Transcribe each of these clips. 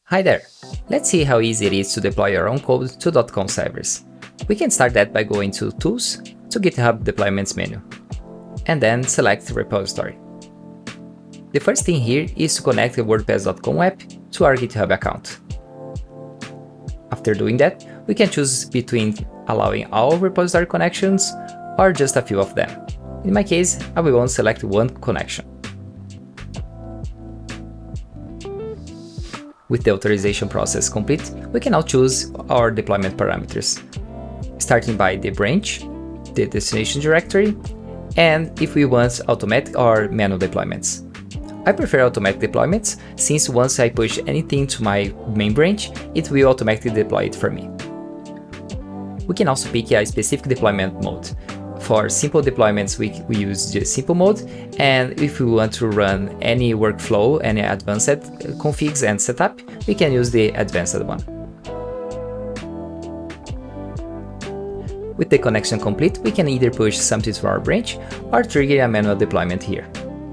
Hi there! Let's see how easy it is to deploy your own code to .com servers. We can start that by going to Tools, to GitHub Deployments menu, and then select Repository. The first thing here is to connect the WordPress.com app to our GitHub account. After doing that, we can choose between allowing all repository connections or just a few of them. In my case, I will only select one connection. With the authorization process complete, we can now choose our deployment parameters, starting by the branch, the destination directory, and if we want automatic or manual deployments. I prefer automatic deployments, since once I push anything to my main branch, it will automatically deploy it for me. We can also pick a specific deployment mode. For simple deployments, we use the simple mode, and if we want to run any workflow, any advanced configs and setup, we can use the advanced one. With the connection complete, we can either push something to our branch or trigger a manual deployment here.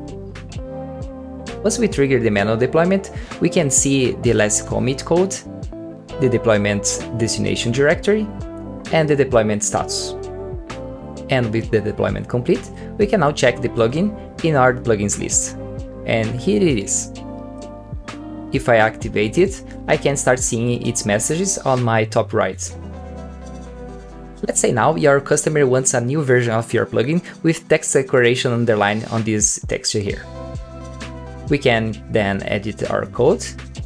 Once we trigger the manual deployment, we can see the last commit code, the deployment destination directory, and the deployment status. And with the deployment complete, we can now check the plugin in our plugins list. And here it is. If I activate it, I can start seeing its messages on my top right. Let's say now your customer wants a new version of your plugin with text decoration underlined on this texture here. We can then edit our code.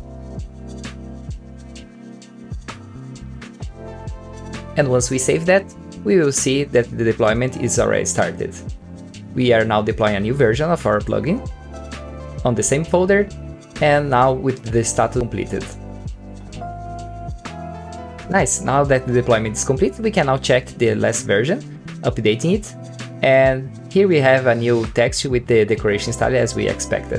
And once we save that, we will see that the deployment is already started. We are now deploying a new version of our plugin on the same folder, and now with the status completed. Nice, now that the deployment is complete, we can now check the last version, updating it, and here we have a new text with the decoration style as we expected.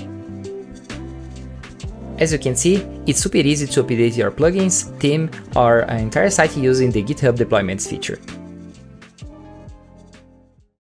As you can see, it's super easy to update your plugins, theme, or an entire site using the GitHub Deployments feature.